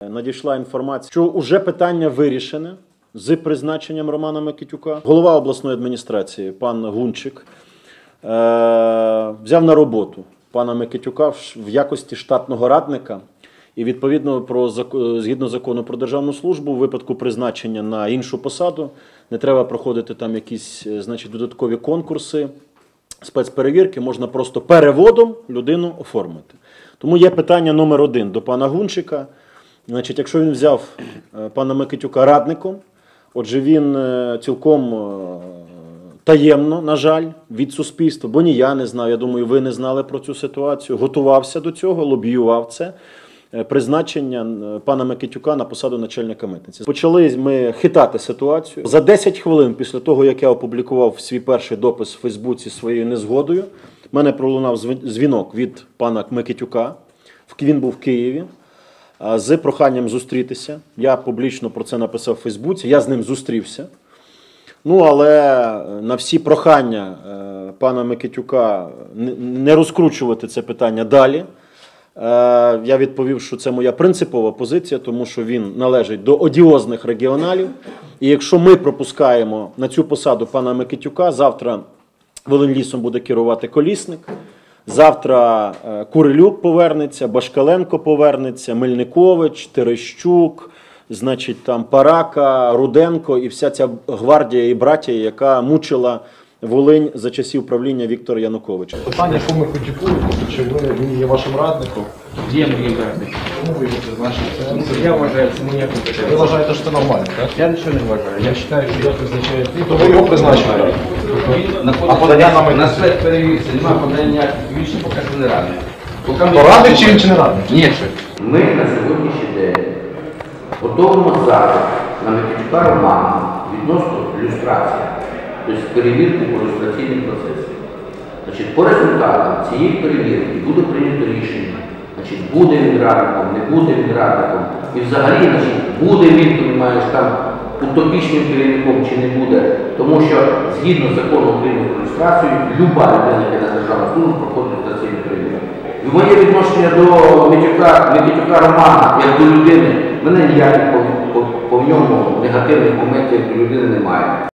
Надійшла інформація, що вже питання вирішене з призначенням Романа Микитюка. Голова обласної адміністрації пан Гунчик взяв на роботу пана Микитюка в якості штатного радника. І відповідно згідно закону про державну службу, у випадку призначення на іншу посаду не треба проходити там якісь, додаткові конкурси, спецперевірки, можна просто переводом людину оформити. Тому є питання номер 1 до пана Гунчика. Якщо він взяв пана Микитюка радником, отже він цілком таємно, на жаль, від суспільства, бо ні я не знав, я думаю, ви не знали про цю ситуацію, готувався до цього, лобіював це, призначення пана Микитюка на посаду начальника митниці. Почали ми хитати ситуацію. За 10 хвилин після того, як я опублікував свій перший допис в Фейсбуці своєю незгодою, в мене пролунав дзвінок від пана Микитюка, він був в Києві, з проханням зустрітися. Я публічно про це написав в Фейсбуці, я з ним зустрівся. Але на всі прохання пана Микитюка не розкручувати це питання далі, я відповів, що це моя принципова позиція, тому що він належить до одіозних регіоналів. І якщо ми пропускаємо на цю посаду пана Микитюка, завтра Волинь-лісом буде керувати Колісник, завтра Курилюк повернеться, Башкаленко повернеться, Мельникович, Терещук, Парака, Руденко і вся ця гвардія і братія, яка мучила Волинь за часів правління Віктора Януковича. Питання по Микитюку, чи він є вашим радником? Є моїм радником. Чому ви його призначили? Я вважаю, це моя компетенція. Ви вважаєте, що це нормально, так? Я нічого не вважаю. Я вважаю, що я призначаю тих, То ви його призначили радником? А подання на на спецперевірці немає подання, він ще поки що не радник. То радник чи він чи не радник? Ні. Ми на сьогоднішній день готуємо запит на Микитюка Романа відносно люстрації, тобто перевірки по люстраційним процесам. По результатам цієї перевірки буде прийнято рішення, буде він радником, не буде він радником, і взагалі буде він, ти маєш там утопічним керівником чи не буде, тому що згідно закону України про люстрацію, люба людина, яка на державну службу, проходить люстраційну перевірку. І моє відношення до Микитюка Романа, як до людини, мене ніяких по ньому негативних моментів до людини немає.